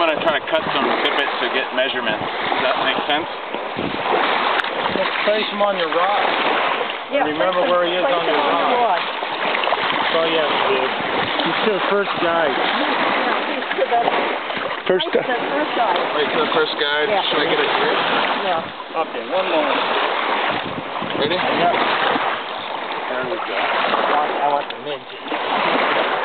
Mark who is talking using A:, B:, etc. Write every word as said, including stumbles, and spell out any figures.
A: want to try to cut some pivots to get measurements. Does that make sense?
B: Just place him on your rod. Yeah, remember where he is on your rod. rod. Oh yeah, he did. He's to the first guide.
C: Yeah, he's to the
D: first guide.
C: First guide.
A: Wait to the first guide.
C: Yeah.
A: Should I get it here?
C: Yeah.
B: Okay, one more.
A: Ready?
B: Yep.
A: There we go.
B: I want the midget.